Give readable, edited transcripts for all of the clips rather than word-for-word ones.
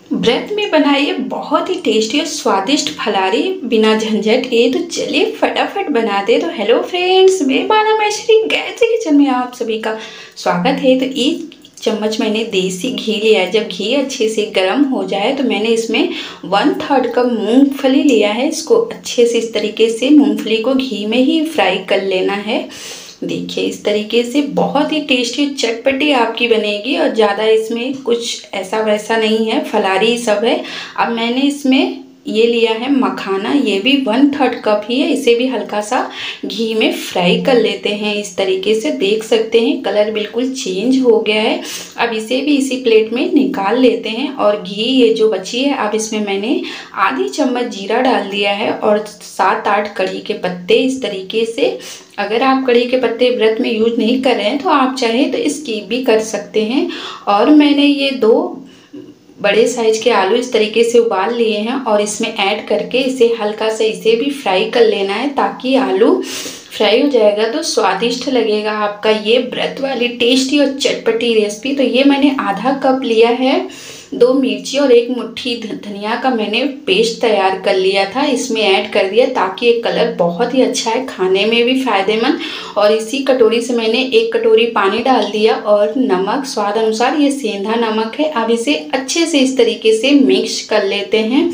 व्रत में बनाइए बहुत ही टेस्टी और स्वादिष्ट फलारी बिना झंझट के। तो चलिए फटाफट बनाते। तो हेलो फ्रेंड्स, मेरे बाला मैं श्री गायत्री किचन में आप सभी का स्वागत है। तो एक चम्मच मैंने देसी घी लिया है। जब घी अच्छे से गर्म हो जाए तो मैंने इसमें 1/3 कप मूंगफली लिया है। इसको अच्छे से इस तरीके से मूंगफली को घी में ही फ्राई कर लेना है। देखिए इस तरीके से बहुत ही टेस्टी चटपटी आपकी बनेगी और ज़्यादा इसमें कुछ ऐसा वैसा नहीं है, फलारी सब है। अब मैंने इसमें ये लिया है मखाना, ये भी 1/3 कप ही है। इसे भी हल्का सा घी में फ्राई कर लेते हैं। इस तरीके से देख सकते हैं कलर बिल्कुल चेंज हो गया है। अब इसे भी इसी प्लेट में निकाल लेते हैं। और घी ये जो बची है, अब इसमें मैंने आधी चम्मच जीरा डाल दिया है और 7-8 कड़ी के पत्ते। इस तरीके से अगर आप कड़ी के पत्ते व्रत में यूज नहीं कर रहे हैं तो आप चाहें तो स्किप भी कर सकते हैं। और मैंने ये 2 बड़े साइज के आलू इस तरीके से उबाल लिए हैं और इसमें ऐड करके इसे हल्का सा इसे भी फ्राई कर लेना है, ताकि आलू फ्राई हो जाएगा तो स्वादिष्ट लगेगा आपका ये व्रत वाली टेस्टी और चटपटी रेसिपी। तो ये मैंने आधा कप लिया है। 2 मिर्ची और 1 मुट्ठी धनिया का मैंने पेस्ट तैयार कर लिया था, इसमें ऐड कर दिया ताकि ये कलर बहुत ही अच्छा है, खाने में भी फायदेमंद। और इसी कटोरी से मैंने 1 कटोरी पानी डाल दिया और नमक स्वाद अनुसार, ये सेंधा नमक है। अब इसे अच्छे से इस तरीके से मिक्स कर लेते हैं।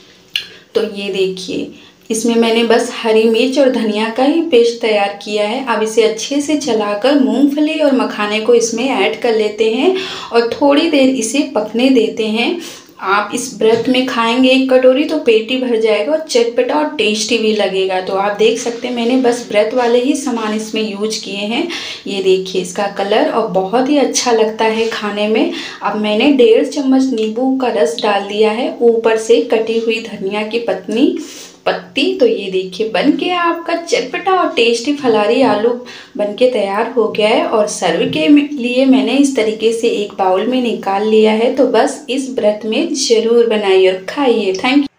तो ये देखिए इसमें मैंने बस हरी मिर्च और धनिया का ही पेस्ट तैयार किया है। अब इसे अच्छे से चलाकर मूंगफली और मखाने को इसमें ऐड कर लेते हैं और थोड़ी देर इसे पकने देते हैं। आप इस व्रत में खाएंगे 1 कटोरी तो पेट ही भर जाएगा और चटपटा और टेस्टी भी लगेगा। तो आप देख सकते हैं मैंने बस व्रत वाले ही सामान इसमें यूज किए हैं। ये देखिए इसका कलर और बहुत ही अच्छा लगता है खाने में। अब मैंने 1.5 चम्मच नींबू का रस डाल दिया है, ऊपर से कटी हुई धनिया की पत्ती। तो ये देखिए बन के आपका चटपटा और टेस्टी फलारी आलू बनके तैयार हो गया है। और सर्व के लिए मैंने इस तरीके से एक बाउल में निकाल लिया है। तो बस इस व्रत में ज़रूर बनाइए और खाइए। Thank you.